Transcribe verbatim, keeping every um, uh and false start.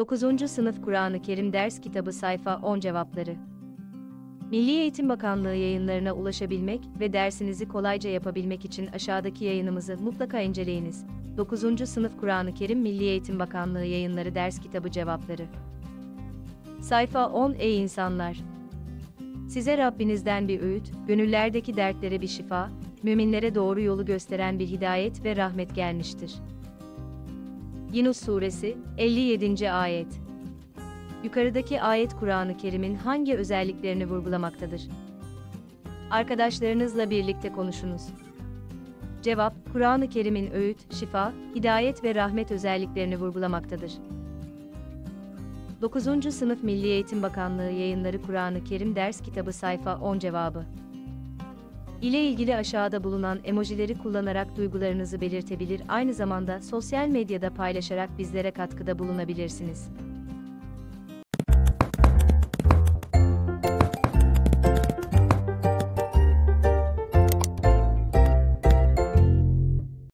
dokuzuncu Sınıf Kur'an-ı Kerim Ders Kitabı Sayfa on Cevapları. Milli Eğitim Bakanlığı yayınlarına ulaşabilmek ve dersinizi kolayca yapabilmek için aşağıdaki yayınımızı mutlaka inceleyiniz. dokuzuncu Sınıf Kur'an-ı Kerim Milli Eğitim Bakanlığı Yayınları Ders Kitabı Cevapları. Sayfa on Ey insanlar! Size Rabbinizden bir öğüt, gönüllerdeki dertlere bir şifa, müminlere doğru yolu gösteren bir hidayet ve rahmet gelmiştir. Yunus Suresi, elli yedinci Ayet. Yukarıdaki ayet Kur'an-ı Kerim'in hangi özelliklerini vurgulamaktadır? Arkadaşlarınızla birlikte konuşunuz. Cevap, Kur'an-ı Kerim'in öğüt, şifa, hidayet ve rahmet özelliklerini vurgulamaktadır. dokuzuncu Sınıf Milli Eğitim Bakanlığı Yayınları Kur'an-ı Kerim Ders Kitabı Sayfa on Cevabı ile ilgili aşağıda bulunan emojileri kullanarak duygularınızı belirtebilir, aynı zamanda sosyal medyada paylaşarak bizlere katkıda bulunabilirsiniz.